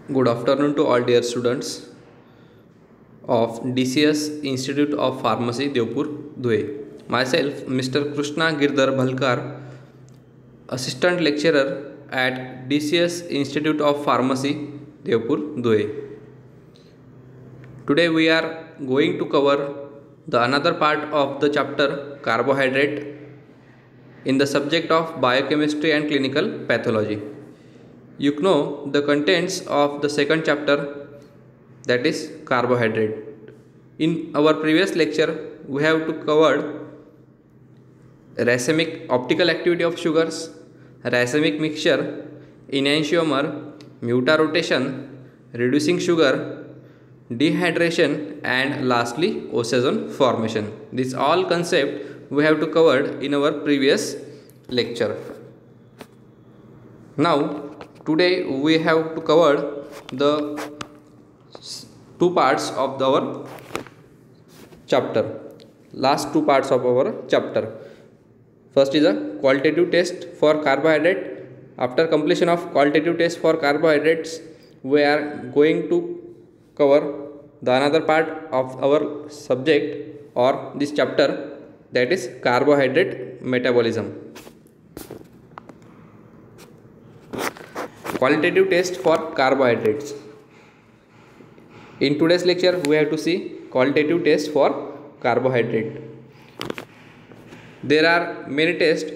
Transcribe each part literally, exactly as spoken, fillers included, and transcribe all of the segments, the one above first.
Good afternoon to all dear students of D C S Institute of Pharmacy, Devpur, Dhule. Myself, Mister Krishna Girdhar Bhalkar, Assistant Lecturer at D C S Institute of Pharmacy, Devpur, Dhule. Today we are going to cover the another part of the chapter carbohydrate in the subject of biochemistry and clinical pathology. You know the contents of the second chapter, that is carbohydrate. In our previous lecture we have to covered racemic optical activity of sugars, racemic mixture, enantiomer, mutarotation, reducing sugar, dehydration, and lastly oxazone formation. This all concept we have to covered in our previous lecture. Now today we have to cover the two parts of our chapter, last two parts of our chapter. First is a qualitative test for carbohydrate. After completion of qualitative test for carbohydrates, we are going to cover the another part of our subject or this chapter, that is carbohydrate metabolism. Qualitative test for carbohydrates. In today's lecture we have to see qualitative test for carbohydrate. There are many tests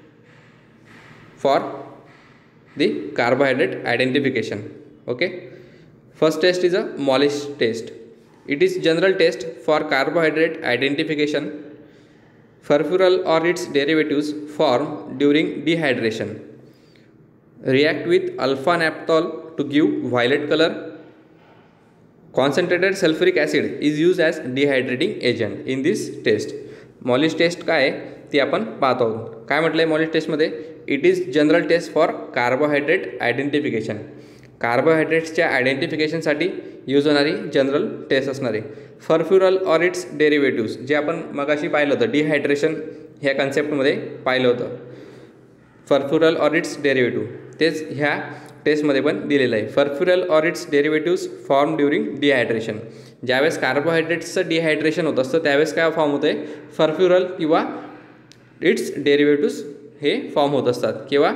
for the carbohydrate identification. Okay, first test is a Molish test. It is general test for carbohydrate identification. Furfural or its derivatives form during dehydration. React with alpha naphthol to give violet color. Concentrated sulfuric acid is used as dehydrating agent in this test. Molish test काय ती आपण पाहत आहोत. काय म्हटलंय Molisch test मध्ये? It is general test for carbohydrate identification. कार्बोहायड्रेट्सच्या आयडेंटिफिकेशनसाठी यूज होणारी जनरल टेस्ट असणार आहे. फर्फ्युरल और इट्स डेरिव्हेटिव्स जे आपण मगाशी पाहिलं होतं डिहायड्रेशन ह्या कन्सेप्टमध्ये पाहिलं होतं. फर्फ्युरल और इट्स डेरिव्हेटिव्ह तेच ह्या टेस्टमध्ये पण दिलेलं आहे. फर्फ्युरल और its derivatives form during dehydration. ज्यावेळेस कार्बोहायड्रेट्सचं डिहायड्रेशन होत असतं त्यावेळेस काय फॉर्म होतं आहे? फर्फ्युरल किंवा इट्स डेरिव्हेटिव्स हे फॉर्म होत असतात किंवा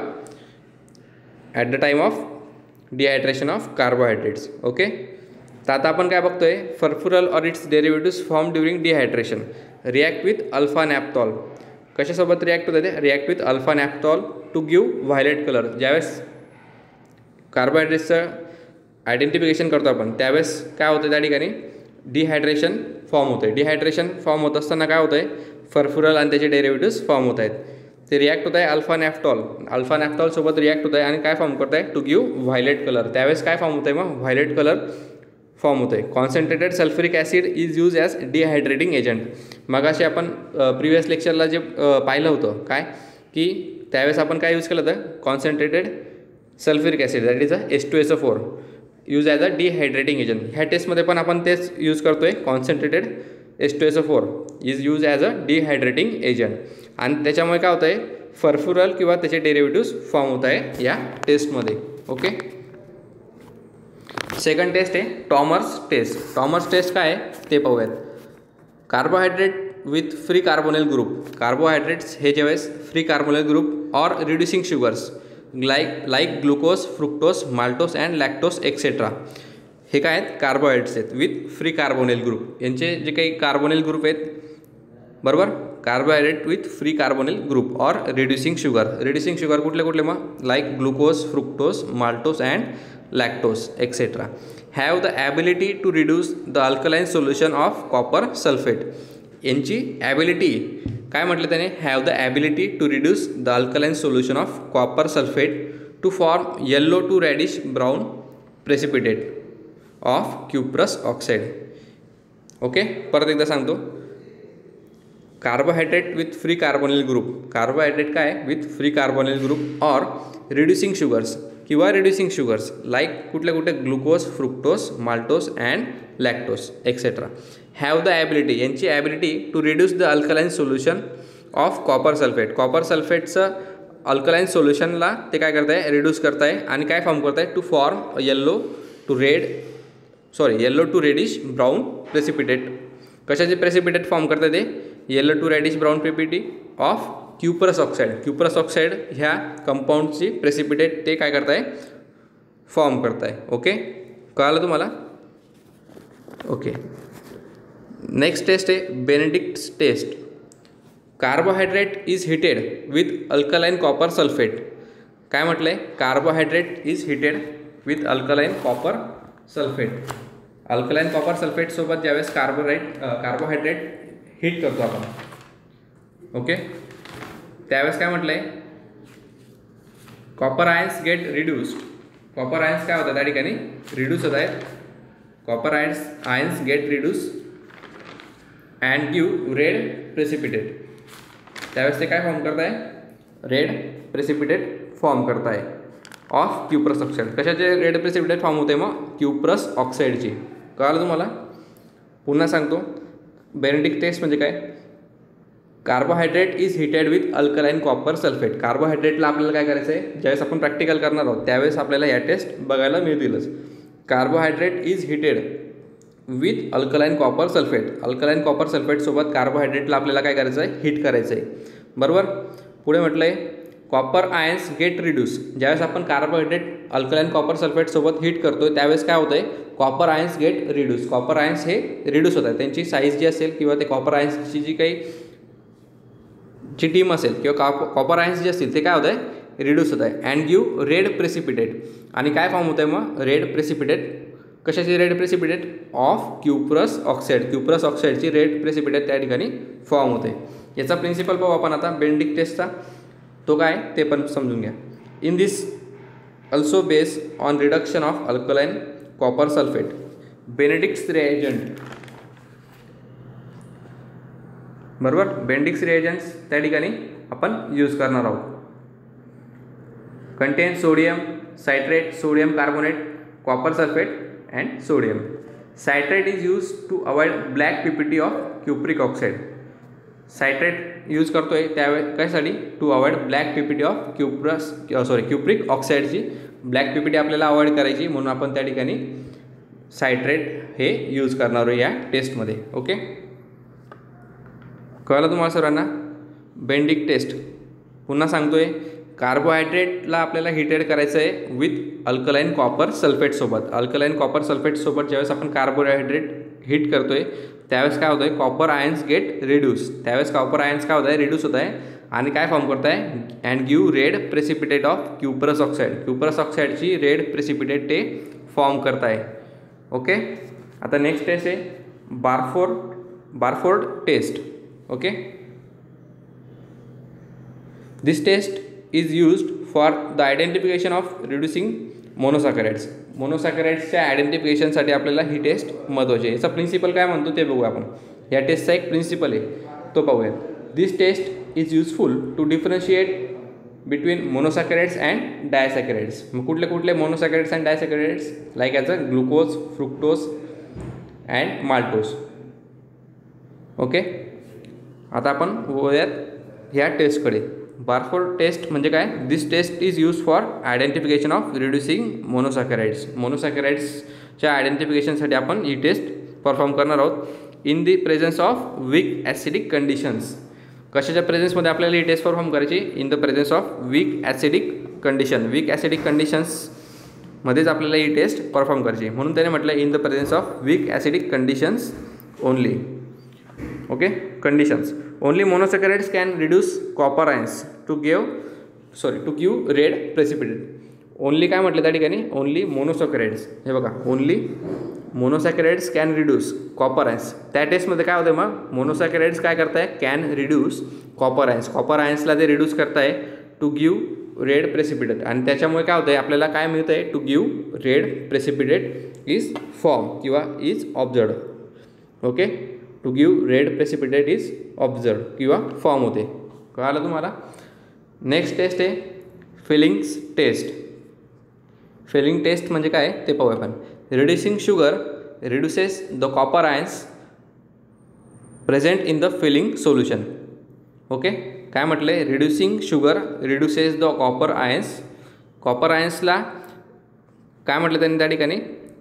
at the time of dehydration of carbohydrates. Okay, तर आता आपण काय बघतोय? फर्फ्युरल और its derivatives form during dehydration. React with alpha naphthol. कशासोबत रिॲक्ट होतं ते? React with alpha naphthol to give violet colour. ज्यावेळेस कार्बोहायड्रेट्सचं आयडेंटिफिकेशन करतो आपण त्यावेळेस काय होतं? त्या ठिकाणी डिहायड्रेशन फॉर्म होतं आहे. डिहायड्रेशन फॉर्म होत असताना काय होतं आहे? फर्फ्युरल आणि त्याचे डेरिव्हेटिव्स फॉर्म होत आहेत. ते रिॲक्ट होत आहे अल्फा नॅफ्टॉल. अल्फा नॅफ्टॉलसोबत रिॲक्ट होत आहे आणि काय फॉर्म करत आहे? To give violet colour. त्यावेळेस काय फॉर्म होतं आहे? मग व्हायलेट कलर फॉर्म होतं आहे. Concentrated sulphuric acid is use as dehydrating agent. मगाशी आपण प्रिव्हियस लेक्चरला जे पाहिलं होतं काय की त्यावेळेस आपण काय यूज केलं होतं? Concentrated sulphuric acid that is a H two S O four use as a dehydrating agent. ह्या टेस्टमध्ये पण आपण तेच यूज करतो आहे. Concentrated H two S O four is use as a dehydrating agent. आणि त्याच्यामुळे काय होतं आहे? फर्फ्युरल किंवा त्याचे डेरिव्हेटिव्स फॉर्म होत आहे या टेस्टमध्ये. ओके, सेकंड टेस्ट आहे टॉमर्स टेस्ट. टॉमर्स टेस्ट काय आहे ते पाहूयात. Carbohydrate with free carbonyl group. Carbohydrates हे ज्यावेळेस फ्री कार्बोनिल ग्रुप और reducing sugars like like glucose, fructose, maltose and lactose etcetera. हे काय आहेत? कार्बोहायड्रेट्स आहेत विथ फ्री कार्बोनिल ग्रुप. यांचे जे काही कार्बोनिल ग्रुप आहेत बरोबर, carbohydrate with free carbonyl group और रिड्युसिंग शुगर. रिड्युसिंग शुगर कुठले कुठले मग? Like glucose, fructose, maltose and lactose etcetera. Have the ability to reduce the alkaline solution of copper sulphate. यांची ॲबिलिटी काय म्हटलं त्याने? Have the ability to reduce the alkaline solution of copper sulphate to form yellow to reddish brown precipitate of cuprous oxide. Okay, परत एकदा सांगतो. Carbohydrate with free carbonyl group. Carbohydrate काय? With free carbonyl group और reducing sugars किंवा reducing sugars like कुठले कुठे? Glucose, fructose, maltose and lactose etcetera. Have the ability यांची ability to reduce the alkaline solution of copper sulphate. Copper सल्फेटचं alkaline सोल्युशनला ते काय करत आहे? रिड्यूस करत आहे आणि काय फॉर्म करत आहे? To form yellow to red sorry yellow to reddish brown precipitate. कशाचे प्रेसिपिटेट फॉर्म करतात ते? Yellow to reddish brown precipitate of cuprous oxide. Cuprous oxide ह्या कंपाऊंडची प्रेसिपिटेट ते काय करताय? फॉर्म करताय. ओके, कळालं तुम्हाला? ओके, नेक्स्ट टेस्ट आहे Benedict's test. Carbohydrate is heated with alkaline copper sulphate. काय म्हटलं आहे? Carbohydrate is heated with alkaline copper sulphate. Alkaline copper सल्फेटसोबत ज्यावेळेस कार्बोहायड्रेट कार्बोहायड्रेट हीट करतो आपण, ओके, त्यावेळेस काय म्हटलं आहे? Copper ions get reduced. Copper ions काय होतात त्या ठिकाणी? रिड्यूस होत आहेत. Copper ions ions get reduce and give red precipitate. त्यावेळेस ते काय फॉर्म करत आहे? रेड प्रेसिपिटेट फॉर्म करत आहे ऑफ क्युप्रस ऑक्साईड. कशाचे रेड प्रेसिपिटेट फॉर्म होते मग? क्युप्रस ऑक्साईडची. कळालं तुम्हाला? पुन्हा सांगतो, बेनेडिक्ट टेस्ट म्हणजे काय? Carbohydrate is heated with alkaline copper sulphate. कार्बोहायड्रेटला आपल्याला काय करायचं आहे? ज्यावेळेस आपण प्रॅक्टिकल करणार आहोत त्यावेळेस आपल्याला या टेस्ट बघायला मिळतीलच. Carbohydrate is heated with alkaline copper sulphate. Alkaline copper सल्फेटसोबत कार्बोहायड्रेटला आपल्याला काय करायचं आहे? हीट करायचं आहे. बरोबर. पुढे म्हटलं आहे कॉपर आयन्स गेट रिड्यूस. ज्यावेळेस आपण कार्बोहायड्रेट अल्कलाइन कॉपर सल्फेटसोबत हीट करतो त्यावेळेस काय होतं आहे? Copper ions get reduce. Copper ions हे रिड्यूस होत आहे. त्यांची साईज जी असेल किंवा ते कॉपर आयन्सची जी काही ची टीम असेल किंवा कॉप कॉपर आयन्स जे असतील ते काय होत आहे? रिड्यूस होत आहे. And give red precipitate. आणि काय फॉर्म होत आहे मग? Red precipitate. कशाची red precipitate? Of cuprous oxide. Cuprous ऑक्साईडची रेड प्रेसिपिटेट त्या ठिकाणी फॉर्म होते. याचा प्रिन्सिपल पाहू आपण आता बेनेडिक्ट टेस्टचा. तो काय ते पण समजून घ्या. In this also base on reduction of alkaline copper sulphate Benedict's reagent. बरोबर. बेनेडिक्ट्स रिएजंट्स त्या ठिकाणी आपण यूज करणार आहोत. Contain sodium citrate, sodium carbonate, copper sulphate and sodium. Citrate is use to avoid black PPT of cupric oxide. Citrate use करतोय त्यावेळी कशासाठी? To avoid black PPT of cuprous sorry cupric ऑक्साईडची black PPT आपल्याला avoid करायची म्हणून आपण त्या ठिकाणी सायट्रेट हे यूज करणार आहोत या टेस्टमध्ये. ओके, कळलं तुम्हाला सर्वांना? बेनेडिक्ट टेस्ट पुन्हा सांगतोय. कार्बोहायड्रेटला आपल्याला हिटेड करायचं आहे विथ अल्कलाइन कॉपर सल्फेटसोबत. अल्कलाइन कॉपर सल्फेटसोबत ज्यावेळेस आपण कार्बोहायड्रेट हीट करतोय त्यावेळेस काय होतं आहे? Copper ions get reduce. त्यावेळेस कॉपर आयन्स काय होत आहे? रिड्यूस होत आहे. आणि काय फॉर्म करत आहे? And give red precipitate of cuprous oxide. Cuprous ऑक्साईडची रेड प्रेसिपिटेट ते फॉर्म करत आहे. ओके, आता नेक्स्ट टेस्ट आहे Barfoed Barfoed test. Okay, this test is used for the identification of reducing monosaccharides. मोनोसॅकराइड्सच्या आयडेंटिफिकेशनसाठी आपल्याला ही टेस्ट महत्त्वाची आहे. याचा प्रिन्सिपल काय म्हणतो ते बघूया आपण. या टेस्टचा एक प्रिन्सिपल आहे तो पाहूया. This test is useful to differentiate between monosaccharides and disaccharides. मग कुठले कुठले monosaccharides and disaccharides? Like as a glucose, fructose and maltose. Okay, आता आपण वळूयात ह्या टेस्टकडे. बारफोर्ड टेस्ट म्हणजे काय? This test is use for identification of reducing monosaccharides. मोनोसॅकराइड्सच्या आयडेंटिफिकेशनसाठी आपण ही टेस्ट परफॉर्म करणार आहोत in the presence of weak acidic conditions. कशाच्या प्रेझेन्समध्ये आपल्याला ही टेस्ट परफॉर्म करायची? In the presence of weak acidic condition. Weak acidic कंडिशन्समध्येच आपल्याला ही टेस्ट परफॉर्म करायची म्हणून त्याने म्हटलं in the presence of weak acidic conditions only. Okay, conditions only monosaccharides can reduce copper ions to give sorry to give red precipitate. Only काय म्हटलं त्या ठिकाणी? Only monosaccharides. हे बघा, only monosaccharides can reduce copper ions. त्या टेस्टमध्ये काय होतं मग? मोनोसॅकराइड्स काय करताय? Can reduce copper ions. Copper आयन्सला ते रिड्यूस करताय टू गिव रेड प्रेसिपिटेट. आणि त्याच्यामुळे काय होतं आहे? आपल्याला काय मिळतं आहे? To give red precipitate is form किंवा is observed. Okay, to give red precipitate is observe किंवा फॉर्म होते. कळालं तुम्हाला? नेक्स्ट टेस्ट आहे फिलिंग्स टेस्ट. फिलिंग टेस्ट म्हणजे काय ते पाहूया आपण. Reducing sugar reduces the copper ions present in the Fehling solution. Okay, काय म्हटलं आहे? Reducing sugar reduces the copper ions. Copper आयन्सला काय म्हटलं त्यांनी त्या ठिकाणी?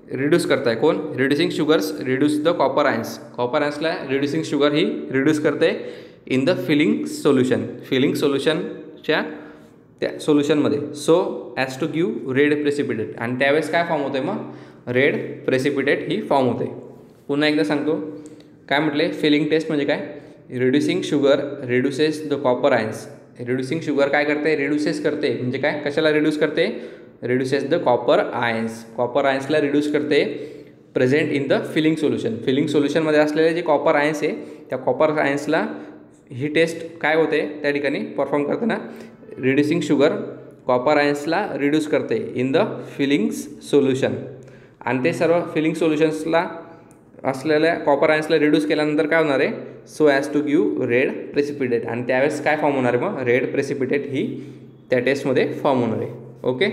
रिड्यूस करताय कोण? Reducing sugars reduce the copper ions. Copper आयन्सला रिड्युसिंग शुगर ही रिड्यूस करते in the Fehling solution. Fehling सोल्युशनच्या त्या सोल्युशनमध्ये. So as to give red precipitate. आणि त्यावेळेस काय फॉर्म होतं आहे मग? रेड प्रेसिपिटेट ही फॉर्म होते. पुन्हा एकदा सांगतो काय म्हटले. फिलिंग टेस्ट म्हणजे काय? Reducing sugar reduces the copper ions. Reducing sugar काय करते? रिड्युसेस करते. म्हणजे काय? कशाला रिड्यूस करते? Reduces the copper ions. Copper आयन्सला रिड्यूस करते present in the Fehling solution. Fehling सोल्युशनमध्ये असलेले जे कॉपर आयन्स आहे त्या कॉपर आयन्सला ही टेस्ट काय होते त्या ठिकाणी परफॉर्म करताना रिड्युसिंग शुगर कॉपर आयन्सला रिड्यूस करते इन द फिलिंग्स सोल्युशन. आणि ते सर्व फिलिंग सोल्युशन्सला असलेल्या कॉपर आयन्सला रिड्यूस केल्यानंतर काय होणार आहे? So as to give red precipitate. आणि त्यावेळेस काय फॉर्म होणार आहे मग? रेड प्रेसिपिटेट ही त्या टेस्टमध्ये फॉर्म होणार आहे. ओके.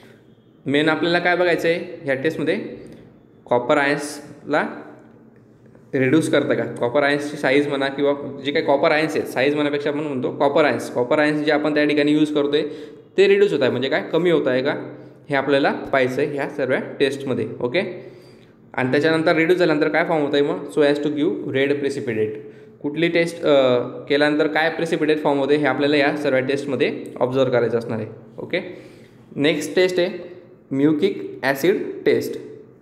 मेन आपल्याला काय बघायचं आहे ह्या टेस्टमध्ये? कॉपर आयन्सला रिड्यूस करतं का? कॉपर आयन्सची साईज म्हणा किंवा जे काही कॉपर आयन्स आहेत, साईज म्हणण्यापेक्षा आपण म्हणतो कॉपर आयन्स. कॉपर आयन्स जे आपण त्या ठिकाणी यूज करतो आहे ते रिड्यूस होत आहे म्हणजे काय? कमी होत आहे का? हे आपल्याला पाहायचं आहे ह्या सर्व टेस्टमध्ये. ओके. आणि त्याच्यानंतर रिड्यूस झाल्यानंतर काय फॉर्म होत आहे मग? So as to give red precipitate. कुठली टेस्ट केल्यानंतर काय प्रेसिपिटेट फॉर्म होते हे आपल्याला या सर्व टेस्टमध्ये ऑब्झर्व करायचं असणार आहे. ओके. नेक्स्ट टेस्ट आहे mucic acid test.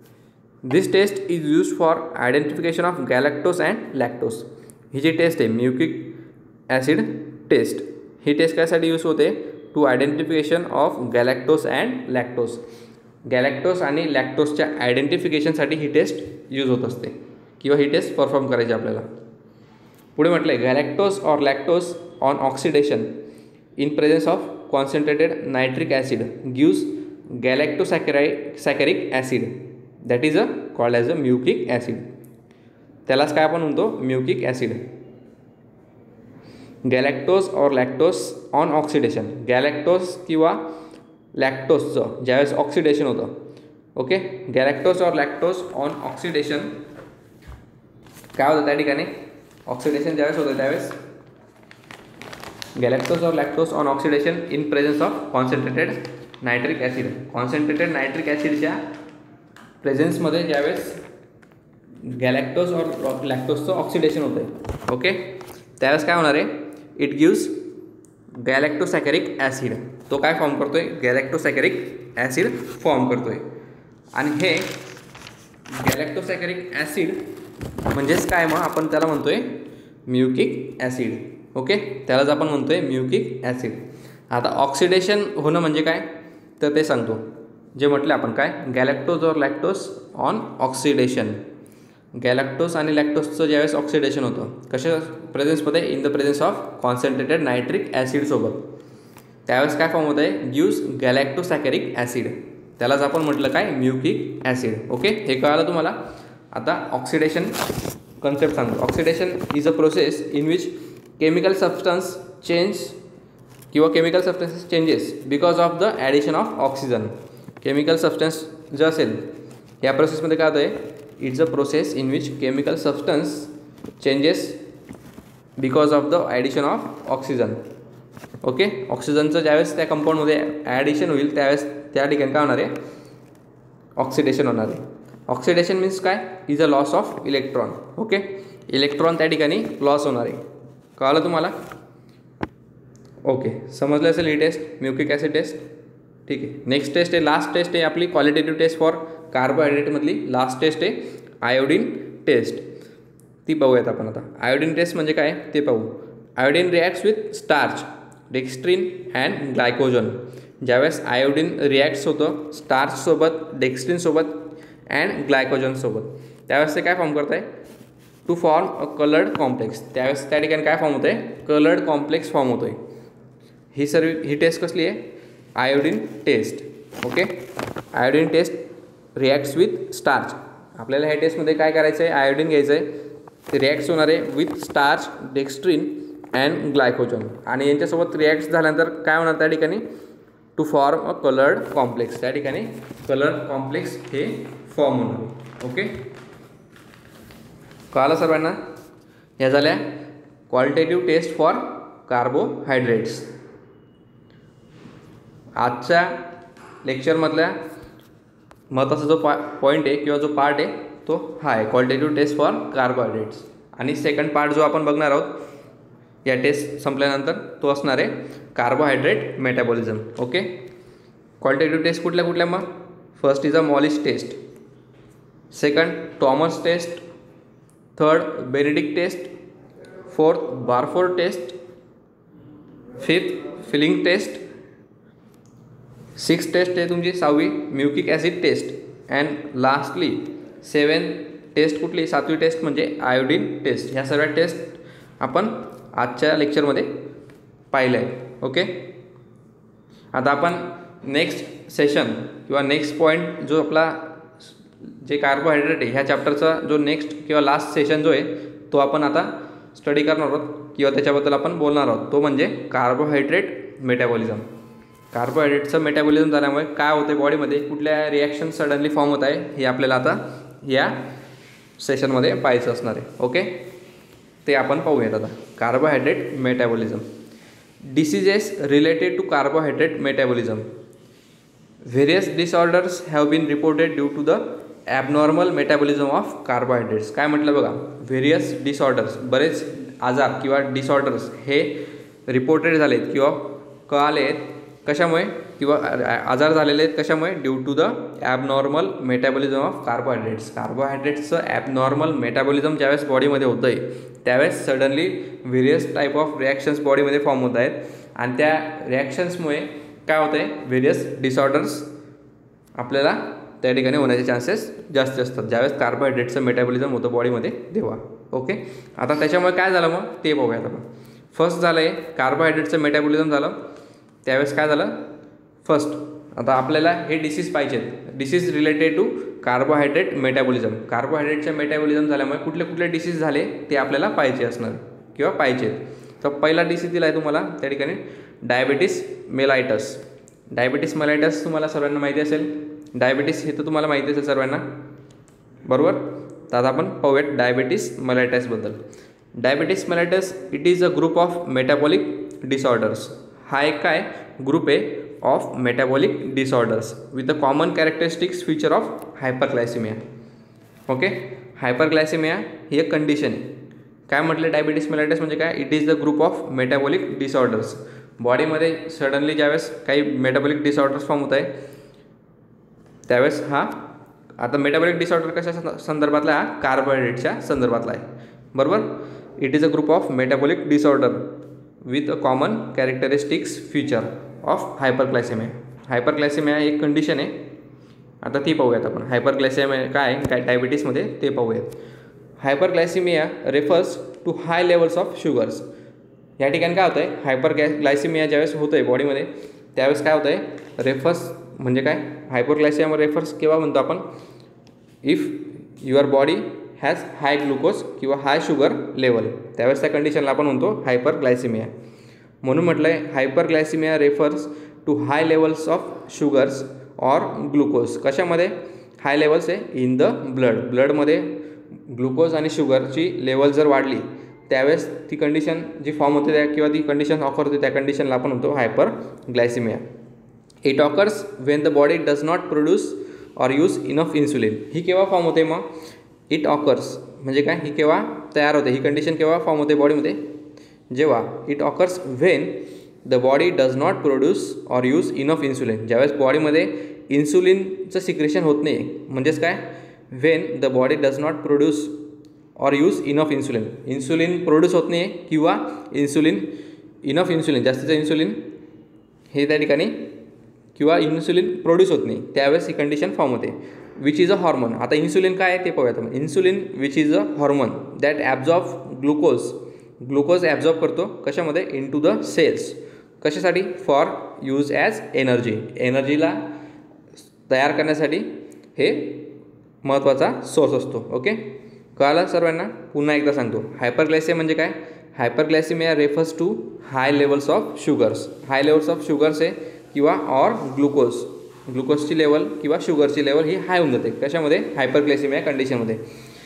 This test is use for identification of galactose and lactose. ही जी टेस्ट आहे म्युकिक ॲसिड टेस्ट, ही टेस्ट कशासाठी यूज होते? To identification of galactose and lactose. Galactose आणि लॅक्टोजच्या आयडेंटिफिकेशनसाठी ही टेस्ट यूज होत असते किंवा ही टेस्ट परफॉर्म करायची आपल्याला. पुढे म्हटलं आहे galactose or lactose on oxidation in presence of concentrated nitric acid gives galactosaccharide saccharic acid that is a called as a mucic acid. त्यालाच काय आपण म्हणतो? Mucic acid. Galactose or lactose on oxidation. Galactose किंवा लॅक्टोजचं ज्यावेळेस oxidation होतं. Okay. Galactose or lactose on oxidation काय होतं त्या ठिकाणी? ऑक्सिडेशन ज्यावेळेस होतं त्यावेळेस galactose or lactose on oxidation in presence of concentrated nitric acid. Concentrated nitric ॲसिडच्या प्रेझेन्समध्ये ज्यावेळेस गॅलॅक्टोज ऑर लॅक्टोजचं ऑक्सिडेशन होतं आहे. ओके. त्यावेळेस काय होणार आहे? It gives galactosaccharic acid. तो काय फॉर्म करतो आहे? गॅलॅक्टोसॅकॅरिक ॲसिड फॉर्म करतो आहे. आणि हे गॅलॅक्टोसॅकॅरिक ॲसिड म्हणजेच काय मग आपण त्याला म्हणतो आहे म्युकिक ॲसिड. ओके. त्यालाच आपण म्हणतो आहे म्युकिक ॲसिड. आता ऑक्सिडेशन होणं म्हणजे काय तर ते सांगतो. जे म्हटलं आपण काय? Galactose or lactose on oxidation. Galactose आणि लॅक्टोजचं ज्यावेळेस ऑक्सिडेशन होतं कशा प्रेझेन्समध्ये? In the presence of concentrated nitric ॲसिडसोबत. त्यावेळेस काय फॉर्म होत आहे? Gives galactosaccharic acid. त्यालाच आपण म्हटलं काय? Mucic acid. ओके. हे कळालं तुम्हाला. आता ऑक्सिडेशन कन्सेप्ट सांगतो. Oxidation is a process in which chemical substance change किंवा chemical substances changes because of the addition of oxygen. Chemical substance जे असेल या प्रोसेसमध्ये काय होतं आहे? It's a process in which chemical substance changes because of the addition of oxygen. Okay. ऑक्सिजनचं ज्यावेळेस त्या कंपाऊंडमध्ये ॲडिशन होईल त्यावेळेस त्या ठिकाणी काय होणार आहे? ऑक्सिडेशन होणार आहे. ऑक्सिडेशन मीन्स काय? Is a loss of electron. Okay. Electron त्या ठिकाणी लॉस होणार आहे. कळलं तुम्हाला? ओके. समजलं असेल ही टेस्ट म्युकिक ॲसिड टेस्ट. ठीक आहे. नेक्स्ट टेस्ट आहे लास्ट टेस्ट आहे आपली क्वालिटेटिव्ह टेस्ट फॉर कार्बोहायड्रेटमधली लास्ट टेस्ट आहे आयोडीन टेस्ट. ती पाहूयात आपण आता. आयोडीन टेस्ट म्हणजे काय ते पाहू. Iodine reacts with starch, dextrin and glycogen. ज्यावेळेस आयोडीन रिॲक्ट्स होतं स्टार्चसोबत, डेक्स्ट्रीनसोबत अँड ग्लायकोजनसोबत त्यावेळेस ते काय फॉर्म करत आहे? To form a coloured complex. त्यावेळेस त्या ठिकाणी काय फॉर्म होतं आहे? कलर्ड कॉम्प्लेक्स फॉर्म होतो आहे. ही सर्व ही टेस्ट कसली आहे? Iodine test. Okay. Iodine test reacts with starch. आपल्याला ह्या टेस्टमध्ये काय करायचं आहे? आयोडीन घ्यायचं आहे. ते रिॲक्ट्स होणार आहे with starch, dextrin and glycogen. आणि यांच्यासोबत रिॲक्ट झाल्यानंतर काय होणार त्या ठिकाणी? To form a coloured complex. त्या ठिकाणी कलर्ड कॉम्प्लेक्स हे फॉर्म होणार. ओके. कळलं सर्वांना? ह्या झाल्या क्वालिटेटिव्ह टेस्ट फॉर कार्बोहायड्रेट्स. आजच्या लेक्चरमधल्या महत्त्वाचा जो पा पॉईंट आहे किंवा जो पार्ट आहे तो हा आहे क्वालिटेटिव्ह टेस्ट फॉर कार्बोहायड्रेट्स. आणि सेकंड पार्ट जो आपण बघणार आहोत या टेस्ट संपल्यानंतर तो असणार आहे carbohydrate metabolism. Okay, qualitative test कुठल्या कुठल्या मग? First is a Molisch test, second Trommer's test, third Benedict test, fourth Barfoed test, fifth Fehling test, six test आहे तुमची सहावी mucic acid test, and lastly seven test कुठली? सातवी taste म्हणजे iodine taste. ह्या सर्व टेस्ट आपण आजच्या लेक्चरमध्ये पाहिलं आहे. ओके, आता आपण नेक्स्ट सेशन किंवा नेक्स्ट पॉईंट जो आपला जे कार्बोहायड्रेट आहे ह्या चॅप्टरचा जो नेक्स्ट किंवा लास्ट सेशन जो आहे तो आपण आता स्टडी करणार आहोत किंवा त्याच्याबद्दल आपण बोलणार आहोत, तो म्हणजे कार्बोहायड्रेट मेटाबॉलिझम. कार्बोहायड्रेटचं मेटाबॉलिझम झाल्यामुळे काय होते बॉडीमध्ये, कुठल्या रिॲक्शन सडनली फॉर्म होत आहे हे आपल्याला आता या सेशनमध्ये पाहायचं असणार आहे. ओके, ते आपण पाहूयात आता. Carbohydrate metabolism. Diseases related to carbohydrate metabolism. Various disorders have been reported due to the abnormal metabolism of carbohydrates. काय म्हटलं बघा, व्हेरियस डिसऑर्डर्स, बरेच आजार किंवा डिसऑर्डर्स हे रिपोर्टेड झालेत किंवा कळाले आहेत. कशामुळे? किंवा आजार झालेले आहेत कशामुळे? Due to the abnormal metabolism of carbohydrates. कार्बोहायड्रेट्सचं ॲबनॉर्मल मेटाबॉलिझम ज्यावेळेस बॉडीमध्ये होतं आहे त्यावेळेस suddenly various type of reactions बॉडीमध्ये फॉर्म होत आहेत आणि त्या रिॲक्शन्समुळे काय होतं आहे, व्हेरियस डिसऑर्डर्स आपल्याला त्या ठिकाणी होण्याचे चान्सेस जास्त असतात ज्यावेळेस कार्बोहायड्रेटचं मेटाबॉलिझम होतं बॉडीमध्ये तेव्हा. ओके, आता त्याच्यामुळे काय झालं मग ते बघूयात आपण. फर्स्ट झालं आहे कार्बोहायड्रेटचं मेटाबॉलिझम झालं, त्यावेळेस काय झालं फर्स्ट. आता आपल्याला हे डिसीज पाहिजेत, disease related to carbohydrate metabolism. कार्बोहायड्रेटचं मेटाबॉलिझम झाल्यामुळे कुठले कुठले डिसीज झाले ते आपल्याला पाहिजे असणार किंवा पाहिजेत. तर पहिला डिसीज दिला आहे तुम्हाला त्या ठिकाणी डायबिटीस मेलायटस. डायबिटीस मेलायटस तुम्हाला सर्वांना माहिती असेल. डायबिटीस हे तर तुम्हाला माहिती असेल सर्वांना, बरोबर. तर आता आपण पाहूयात डायबिटीस मेलायटसबद्दल. Diabetes mellitus it is a group of metabolic disorders. हा एक काय ग्रुप आहे of metabolic disorders with a common characteristics feature of hyperglycaemia. Okay, hyperglycaemia ही एक कंडिशन आहे. काय म्हटलं डायबिटीस मेलायटस म्हणजे काय? It is the group of metabolic disorders. बॉडीमध्ये सडनली ज्यावेळेस काही मेटाबॉलिक डिसऑर्डर्स फॉर्म होत आहे त्यावेळेस हा, आता मेटाबॉलिक डिसऑर्डर कशा संदर्भातला? हा कार्बोहायड्रेटच्या संदर्भातला आहे, बरोबर. It is a group of metabolic disorder with a common characteristics feature of hyperglycaemia. Hyperglycaemia एक कंडिशन आहे, आता ती पाहूयात आपण. हायपरग्लायसेमिया काय काय डायबिटीसमध्ये ते पाहूयात. Hyperglycaemia refers to high levels of sugars. या ठिकाणी काय होतं आहे, हायपरग्लायसेमिया ज्यावेळेस होतं आहे बॉडीमध्ये त्यावेळेस काय होतं आहे, रेफर्स म्हणजे काय, हायपरग्लायसेमिया रेफर्स केव्हा म्हणतो आपण? If your body has high glucose किंवा हाय शुगर लेवल, त्यावेळेस त्या कंडिशनला आपण म्हणतो हायपरग्लायसेमिया. म्हणून म्हटलं आहे hyperglycaemia refers to high levels of sugars or glucose. कशामध्ये हाय लेवल्स आहे? In the blood. ब्लडमध्ये ग्लुकोज आणि शुगरची लेवल जर वाढली त्यावेळेस ती कंडिशन जी फॉर्म होते त्या किंवा ती कंडिशन ऑफर होते त्या कंडिशनला आपण म्हणतो hyperglycaemia. It occurs when the body does not produce or use enough insulin. ही केव्हा फॉर्म होते मग? इट ऑकर्स म्हणजे काय, ही केव्हा तयार होते, ही कंडिशन केव्हा फॉर्म होते बॉडीमध्ये? जेव्हा it occurs when the body does not produce or use enough insulin. ज्यावेळेस बॉडीमध्ये इन्सुलिनचं सिक्रेशन होत नाही, म्हणजेच काय, when the body does not produce or use enough insulin. Insulin produce होत नाही किंवा इन्सुलिन इनफ इन्सुलिन जास्तीचं इन्सुलिन हे त्या ठिकाणी किंवा इन्सुलिन प्रोड्यूस होत नाही त्यावेळेस ही कंडिशन फॉर्म होते. Which is a hormone. आता इन्सुलिन काय आहे ते पाहूयात आपण. Insulin which is a hormone that absorb glucose. Glucose absorb करतो कशामध्ये? In to the cells. कशासाठी? For use as energy. एनर्जीला तयार करण्यासाठी हे महत्त्वाचा सोर्स असतो. ओके, कळालं सर्वांना? पुन्हा एकदा सांगतो. हायपरग्लायसेमिया म्हणजे काय? Hyperglycaemia refers to high levels of sugars. High levels of sugars आहे किंवा ऑर ग्लुकोज. ग्लुकोजची लेवल किंवा शुगरची लेवल ही हाय होऊन जाते. कशामध्ये? हायपरग्लायसेमिया कंडिशनमध्ये.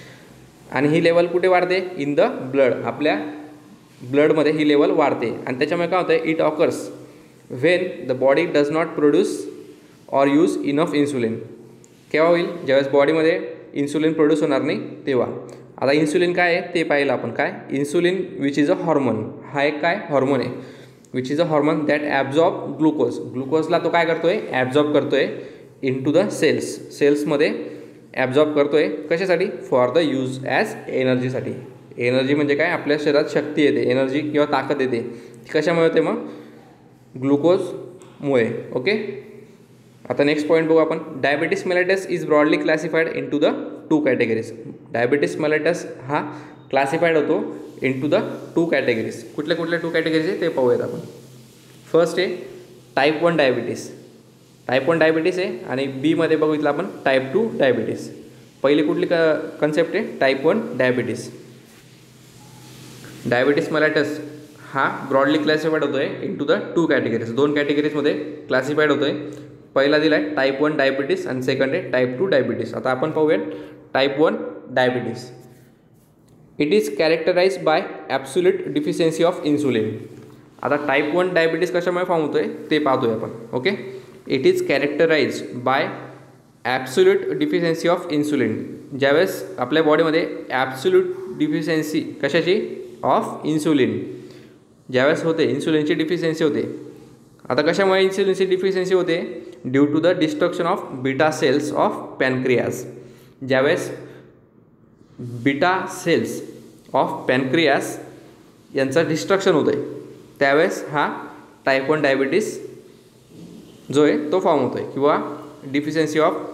आणि ही लेवल कुठे वाढते? In the blood. आपल्या ब्लडमध्ये ही लेवल वाढते आणि त्याच्यामुळे काय होतं आहे? It occurs when the body does not produce or use enough insulin. केव्हा होईल? ज्यावेळेस बॉडीमध्ये इन्सुलिन प्रोड्यूस होणार नाही तेव्हा. आता इन्सुलिन काय आहे ते पाहिलं आपण. काय insulin which is a hormone, हा एक काय हॉर्मोन आहे, which is a hormone that absorb glucose. ग्लुकोजला तो काय करतो आहे? ॲब्झॉर्ब करतो आहे इन टू द सेल्स, सेल्समध्ये ॲब्झॉर्ब करतो आहे. कशासाठी? फॉर द यूज ॲज एनर्जीसाठी. एनर्जी म्हणजे काय? आपल्या शरीरात शक्ती येते, एनर्जी किंवा ताकद येते. कशामुळे होते मग? ग्लुकोजमुळे. ओके. आता नेक्स्ट पॉईंट बघू आपण. Diabetes mellitus is broadly classified in to the two categories. Diabetes mellitus हा क्लासिफाईड होतो in to the two categories. कुठल्या कुठल्या टू कॅटेगरीज आहे ते पाहूयात आपण. फर्स्ट आहे type one diabetes. Type one diabetes आहे आणि बीमध्ये बघितलं आपण टाईप टू डायबिटीस. पहिली कुठली क कन्सेप्ट आहे? Type one diabetes. Diabetes mellitus हा ब्रॉडली क्लासिफाईड होतो आहे in to the two categories. दोन कॅटेगरीजमध्ये क्लासिफाईड होतो आहे. पहिला दिला आहे टाईप वन डायबिटीस आणि सेकंड आहे टाईप टू डायबिटीस. आता आपण पाहूयात type one diabetes. It is characterise by absolute deficiency of insulin. आता टाईप वन डायबिटीस कशामुळे फॉर्म होतो आहे ते पाहतोय आपण. Okay. It is characterise by absolute deficiency of insulin. ज्यावेळेस आपल्या बॉडीमध्ये ॲब्सोल्यूट डिफिशियन्सी कशाची? ऑफ इन्सुलिन ज्यावेळेस होते, इन्सुलिनची डिफिशियन्सी होते. आता कशामुळे इन्सुलिनची डिफिशियन्सी होते? Due to the destruction of beta cells of pancreas. ज्यावेळेस बीटा सेल्स ऑफ पॅनक्रियास यांचं डिस्ट्रक्शन होतं आहे त्यावेळेस हा टाईप वन डायबिटीस जो आहे तो फॉर्म होतो आहे किंवा डिफिशियन्सी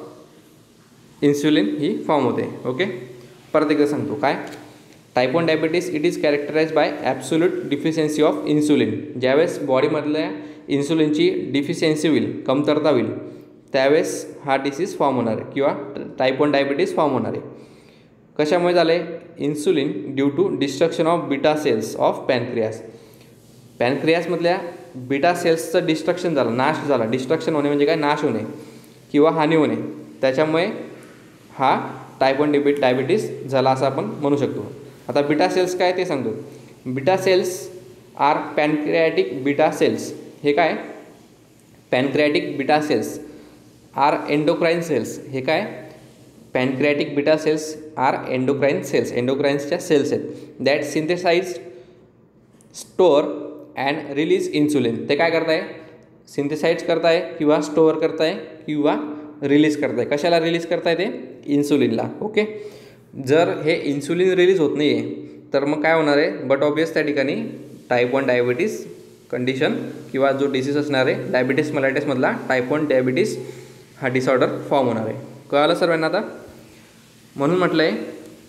ऑफ इन्सुलिन ही फॉर्म होते. ओके. परत एकदा सांगतो काय. Type one diabetes it is characterise by absolute deficiency of insulin. ज्यावेळेस बॉडीमधल्या इन्सुलिनची डिफिशियन्सी होईल, कमतरता होईल, त्यावेळेस हा डिसीज फॉर्म होणार आहे किंवा टाईप वन डायबिटीस फॉर्म होणार आहे. कशामुळे झालं आहे? Insulin due to destruction of beta cells of pancreas. पॅनक्रियासमधल्या बीटा सेल्सचं डिस्ट्रक्शन झालं, नाश झाला. डिस्ट्रक्शन होणे म्हणजे काय? नाश होणे किंवा हानी होणे. त्याच्यामुळे हा टाईप वन डिबी डायबिटीस झाला असं आपण म्हणू शकतो. आता बीटा सेल्स काय ते सांगतो. Beta cells are pancreatic beta cells. हे काय? Pancreatic beta cells are endocrine cells. हे काय? Pancreatic beta cells are endocrine cells. एंडोक्राइन्सच्या सेल्स आहेत that synthesize, store and release insulin. ते काय करताय? सिंथेसाइज करताय किंवा स्टोअर करताय किंवा रिलीज करताय. कशाला रिलीज करताय? ते इन्सुलिनला. ओके. जर हे इन्सुलिन रिलीज होत नाही आहे तर मग काय होणार आहे? बट ऑब्वियस त्या ठिकाणी टाईप वन डायबिटीस कंडिशन किंवा जो डिसीज असणार आहे डायबिटीस मेलिटसमधला टाईप वन डायबिटीस हा डिसऑर्डर फॉर्म होणार आहे. कळालं सर्वांना आता? म्हणून म्हटलं आहे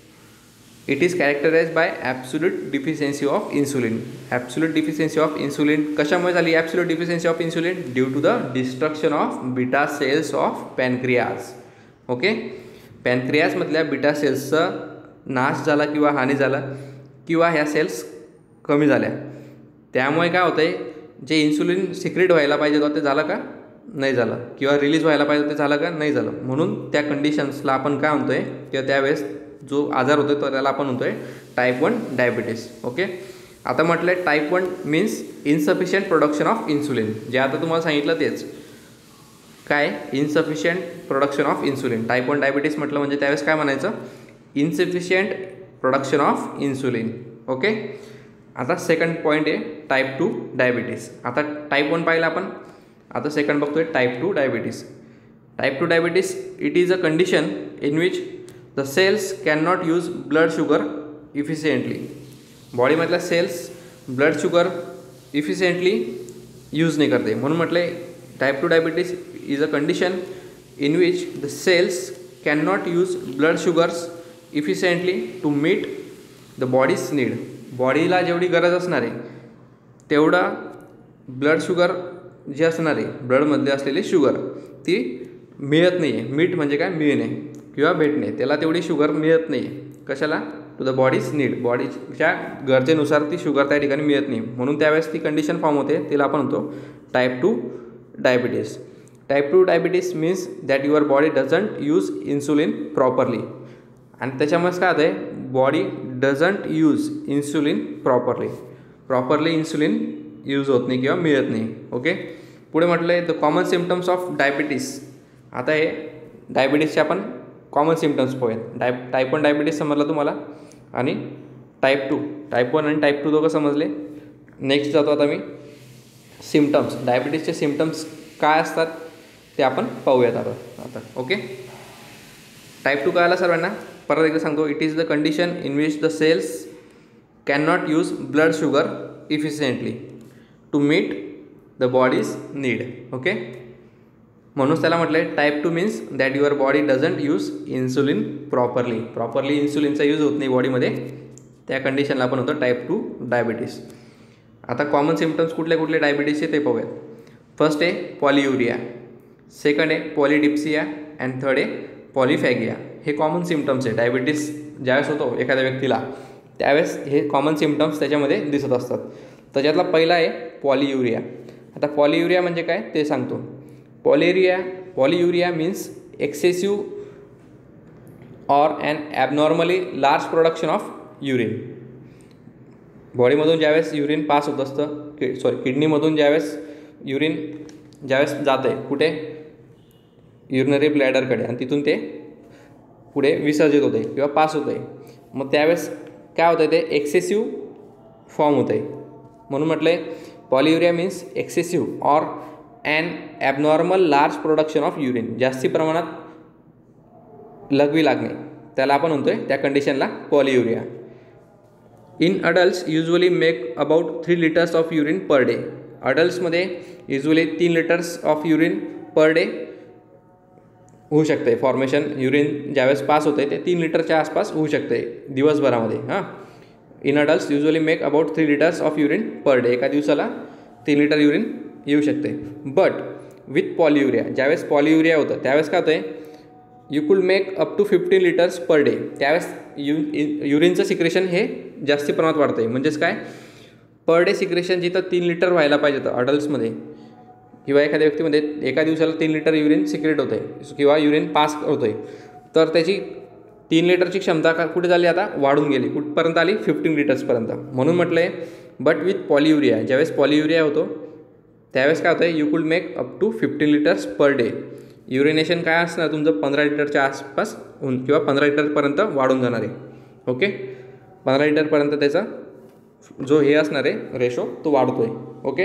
it is characterise by absolute deficiency of insulin. Absolute deficiency of insulin कशामुळे झाली? Absolute deficiency of insulin due to the destruction of beta cells of pancreas. Okay. पॅनक्रियासमधल्या बीटा सेल्सचा नाश झाला किंवा हानी झाला किंवा ह्या सेल्स कमी झाल्या. त्यामुळे काय होतं आहे? जे इन्सुलिन सिक्रेट व्हायला पाहिजे होतं ते झालं का? नाही झालं. किंवा रिलीज व्हायला पाहिजे ते झालं का? नाही झालं. म्हणून त्या कंडिशन्सला आपण काय म्हणतो आहे किंवा त्यावेळेस जो आजार होतो तो त्याला आपण म्हणतो आहे टाईप वन डायबिटीस. ओके. आता म्हटलं आहे type one means insufficient production of insulin. जे आता तुम्हाला सांगितलं तेच काय? Insufficient production of insulin. Type one diabetes म्हटलं म्हणजे त्यावेळेस काय म्हणायचं? Insufficient production of insulin. Okay. आता सेकंड पॉईंट आहे टाईप टू डायबिटीस. आता टाईप वन पाहिलं आपण, आता सेकंड बघतोय type two diabetes. Type two diabetes it is a condition in which the cells can not use blood sugar efficiently. बॉडीमधल्या cells blood sugar efficiently use नाही करते. म्हणून म्हटले type two diabetes is a condition in which the cells can not use blood sugars efficiently to meet the body's need. बॉडीला जेवढी गरज असणार आहे तेवढा ब्लड शुगर जे असणार आहे, ब्लडमध्ये असलेली शुगर ती मिळत नाही आहे. मीट म्हणजे काय? मिळणे किंवा भेटणे. त्याला तेवढी शुगर मिळत नाही आहे. कशाला? To the body's need. बॉडीच्या गरजेनुसार ती शुगर त्या ठिकाणी मिळत नाही. म्हणून त्यावेळेस ती कंडिशन फॉर्म होते. तिला आपण म्हणतो type two diabetes. Type two diabetes means that your body doesn't use insulin properly. आणि त्याच्यामुळेच काय होतं आहे? Body doesn't use insulin properly. Properly insulin use होत नाही किंवा मिळत नाही. ओके. पुढे म्हटलं आहे the common symptoms of diabetes. आता हे डायबिटीसचे आपण कॉमन सिम्पटम्स पाहूयात. डाय टाईप वन डायबिटीस समजला तुम्हाला आणि टाईप टू टाईप वन आणि टाईप टू दोघं समजले. नेक्स्ट जातो आता मी सिम्पटम्स. डायबिटीसचे सिम्पटम्स काय असतात ते आपण पाहूयात आता आता ओके. टाईप टू काय आला सर्वांना परत एकदा सांगतो. It is the condition in which the cells can not use blood sugar efficiently to meet the body's need. Okay, म्हणून त्याला म्हटलं आहे type two means that your body doesn't use insulin properly. Properly इन्सुलिनचा use होत नाही बॉडीमध्ये, त्या कंडिशनला आपण होतं टाईप टू डायबिटीस. आता कॉमन सिम्पटम्स कुठले कुठले डायबिटीसचे ते पाहूयात. फर्स्ट आहे पॉलियुरिया, सेकंड आहे पॉलिडिप्सिया अँड थर्ड आहे पॉलिफॅगिया. हे कॉमन सिम्पटम्स आहे. डायबिटीस ज्यावेळेस होतो एखाद्या व्यक्तीला त्यावेळेस हे कॉमन सिम्पटम्स त्याच्यामध्ये दिसत असतात. त्याच्यातला पहिला आहे पॉलियुरिया. आता पॉलियुरिया म्हणजे काय ते सांगतो. Polyuria polyuria means excessive or and abnormally large production of urine. बॉडीमधून ज्यावेळेस युरिन पास होत असतं कि सॉरी किडनीमधून ज्यावेळेस युरिन ज्यावेळेस जातं आहे कुठे युरिनरी ब्लॅडरकडे आणि तिथून ते पुढे विसर्जित होतं आहे किंवा पास होतं आहे, मग त्यावेळेस काय होतं आहे ते एक्सेसिव्ह फॉर्म होतं आहे. म्हणून म्हटलं आहे polyuria means excessive or and abnormal large production of urine. जास्ती प्रमाणात लघवी लागणे त्याला आपण म्हणतो आहे त्या कंडिशनला polyuria. In adults usually make about three litres of urine per day. अडल्ट्समध्ये युजली तीन litres of urine per day होऊ शकते. फॉर्मेशन युरिन ज्यावेळेस पास होते ते तीन लिटरच्या आसपास होऊ शकते दिवसभरामध्ये. हां, in adults usually make about three litres of urine per day. एका दिवसाला तीन लिटर युरिन येऊ शकते. बट विथ पॉलियुरिया ज्यावेळेस पॉलियुरिया होतं त्यावेळेस काय होतं आहे you could make up to fifteen litres per day. त्यावेळेस यु युरिनचं सिक्रेशन हे जास्ती प्रमाणात वाढतं आहे. म्हणजेच काय पर डे सिक्रेशन जिथं तीन लिटर व्हायला पाहिजे होतं अडल्ट्समध्ये किंवा एखाद्या व्यक्तीमध्ये एका दिवसाला तीन लिटर युरिन सिक्रेट होतं आहे किंवा युरिन पास होतं आहे, तर त्याची तीन लिटरची क्षमता का कुठे झाली आता वाढून गेली. कुठपर्यंत आली फिफ्टीन लिटर्सपर्यंत. म्हणून म्हटलं आहे बट विथ पॉलियुरिया ज्यावेळेस पॉलियुरिया होतो त्यावेळेस काय होतं आहे you could make up to fifteen litres per day. Urination काय असणार तुमचं पंधरा लिटरच्या आसपास होऊन किंवा पंधरा लिटरपर्यंत वाढून जाणार आहे. ओके, पंधरा लिटरपर्यंत त्याचा जो हे असणार आहे रेशो तो वाढतो आहे. Okay,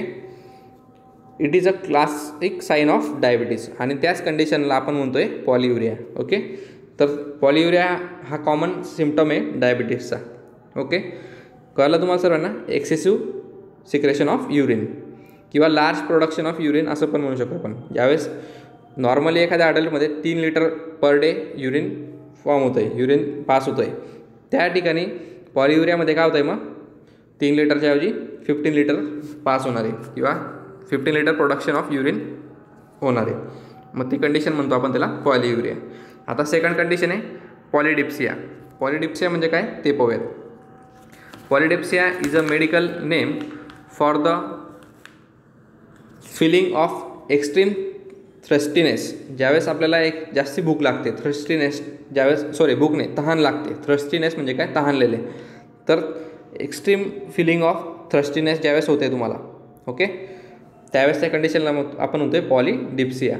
it is a classic sign of diabetes आणि त्याच कंडिशनला आपण म्हणतो आहे पॉलियुरिया. ओके, तर पॉलियुरिया हा कॉमन सिम्पटम आहे डायबिटीसचा. ओके, कळलं तुम्हाला सर्वांना. एक्सेसिव्ह सिक्रेशन ऑफ युरिन किंवा लार्ज प्रोडक्शन ऑफ युरिन असं पण म्हणू शकतो आपण. ज्यावेळेस नॉर्मली एखाद्या अडल्टमध्ये तीन litre per day urine form होतं आहे युरिन पास होतं आहे, त्या ठिकाणी पॉलियुरियामध्ये काय होतं आहे मग तीन लिटरच्या ऐवजी फिफ्टीन लिटर पास होणार आहे किंवा fifteen litre production of urine होणार आहे. मग ती कंडिशन म्हणतो आपण त्याला पॉलियुरिया. आता सेकंड कंडिशन आहे पॉलिडिप्सिया. पॉलिडिप्सिया म्हणजे काय ते पाहूयात. Polydipsia is a medical name for the feeling of extreme thirstiness. ज्यावेळेस आपल्याला एक जास्ती भूक लागते थ्रस्टीनेस ज्यावेळेस सॉरी भूक नाही तहान लागते. थ्रस्टीनेस म्हणजे काय तहानलेले. तर एक्स्ट्रीम फिलिंग ऑफ थ्रस्टीनेस ज्यावेळेस होते तुम्हाला ओके त्यावेळेस त्या कंडिशनला आपण म्हणतो आहे पॉलिडिप्सिया.